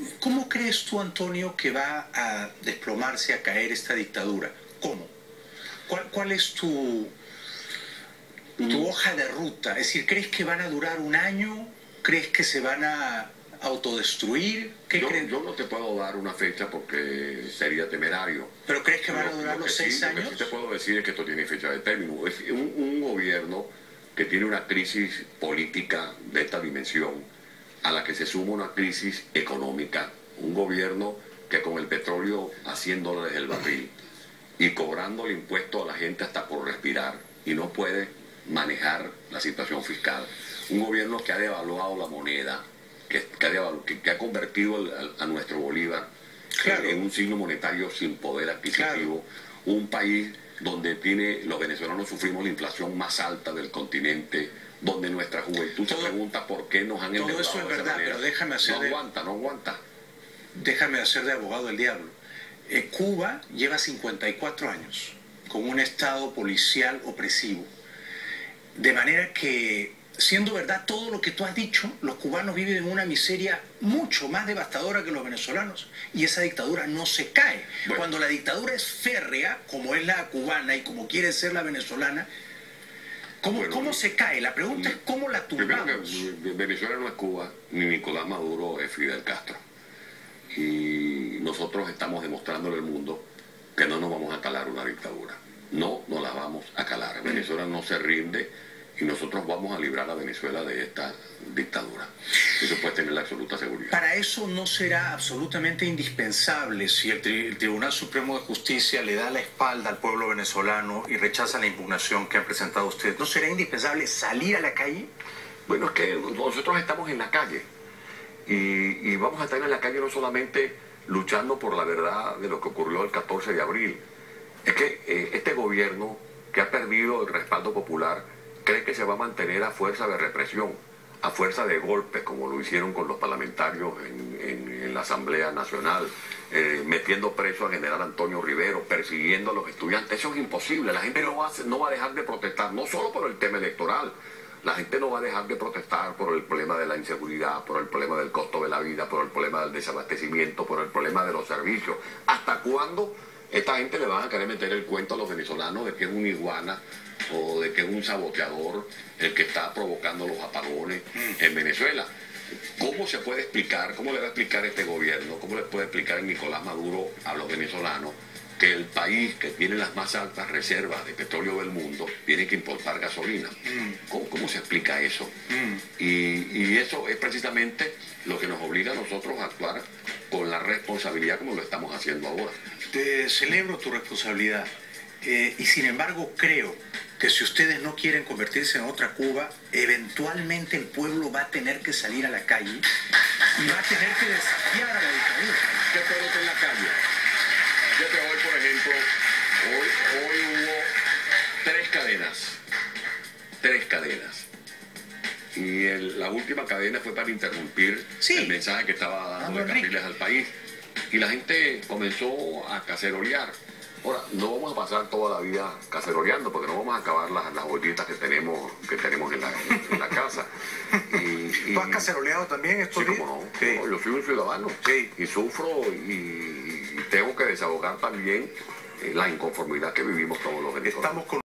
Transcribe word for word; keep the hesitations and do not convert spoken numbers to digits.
¿Cómo crees tú, Antonio, que va a desplomarse, a caer esta dictadura? ¿Cómo? ¿Cuál, cuál es tu, tu hoja de ruta? Es decir, ¿crees que van a durar un año? ¿Crees que se van a autodestruir? ¿Qué yo, crees? yo no te puedo dar una fecha porque sería temerario. ¿Pero crees que van a Lo- durar lo que los sí- seis Lo que años? sí te puedo decir es que esto tiene fecha de término. Es un, un gobierno que tiene una crisis política de esta dimensión, a la que se suma una crisis económica. Un gobierno que con el petróleo a cien dólares el barril y cobrando el impuesto a la gente hasta por respirar y no puede manejar la situación fiscal. Un gobierno que ha devaluado la moneda, que, que, ha, devalu que, que ha convertido el, a, a nuestro bolívar Claro. en un signo monetario sin poder adquisitivo. Claro. Un país donde tiene, los venezolanos sufrimos la inflación más alta del continente, donde nuestra juventud todo, se pregunta por qué nos han endeudado. Todo eso es verdad, pero déjame hacer... No aguanta, de, no aguanta. Déjame hacer de abogado del diablo. Eh, Cuba lleva cincuenta y cuatro años con un estado policial opresivo. De manera que, siendo verdad todo lo que tú has dicho, los cubanos viven en una miseria mucho más devastadora que los venezolanos. Y esa dictadura no se cae. Bueno. Cuando la dictadura es férrea, como es la cubana y como quiere ser la venezolana, ¿cómo, bueno, ¿cómo se cae? La pregunta es cómo la tumbamos. Primero que Venezuela no es Cuba, ni Nicolás Maduro es Fidel Castro. Y nosotros estamos demostrándole al mundo que no nos vamos a calar una dictadura. No nos la vamos a calar. Venezuela no se rinde y nosotros vamos a librar a Venezuela de esta dictadura. Eso puede tener la absoluta seguridad. Para eso no será absolutamente indispensable si el, tri el Tribunal Supremo de Justicia le da la espalda al pueblo venezolano y rechaza la impugnación que han presentado ustedes. ¿No será indispensable salir a la calle? Bueno, es que nosotros estamos en la calle. Y, y vamos a estar en la calle no solamente luchando por la verdad de lo que ocurrió el catorce de abril. Es que eh, este gobierno que ha perdido el respaldo popular cree que se va a mantener a fuerza de represión, a fuerza de golpes, como lo hicieron con los parlamentarios en, en, en la Asamblea Nacional, eh, metiendo preso al general Antonio Rivero, persiguiendo a los estudiantes. Eso es imposible. La gente no va, a, no va a dejar de protestar, no solo por el tema electoral. La gente no va a dejar de protestar por el problema de la inseguridad, por el problema del costo de la vida, por el problema del desabastecimiento, por el problema de los servicios. ¿Hasta cuándo esta gente le van a querer meter el cuento a los venezolanos de que es un iguana o de que es un saboteador el que está provocando los apagones en Venezuela? ¿Cómo se puede explicar, cómo le va a explicar este gobierno, cómo le puede explicar Nicolás Maduro a los venezolanos que el país que tiene las más altas reservas de petróleo del mundo tiene que importar gasolina? Mm. ¿Cómo, ¿Cómo se explica eso? Mm. Y, y eso es precisamente lo que nos obliga a nosotros a actuar con la responsabilidad como lo estamos haciendo ahora. Te celebro tu responsabilidad eh, y sin embargo creo que si ustedes no quieren convertirse en otra Cuba, eventualmente el pueblo va a tener que salir a la calle y va a tener que desafiar a la dictadura. ¿Qué puede estar en la calle? Yo te hoy, por ejemplo, hoy, hoy hubo tres cadenas, tres cadenas. Y el, la última cadena fue para interrumpir sí. el mensaje que estaba dando de Capriles al país. Y la gente comenzó a cacerolear. Ahora, no vamos a pasar toda la vida caceroleando, porque no vamos a acabar las, las bollitas que tenemos, que tenemos en, la, en la casa. Y, y, ¿Tú has caceroleado también estos sí, días? Como no, sí. Yo soy un ciudadano sí. y sufro y, y tengo que desahogar también la inconformidad que vivimos todos los venezolanos. Estamos con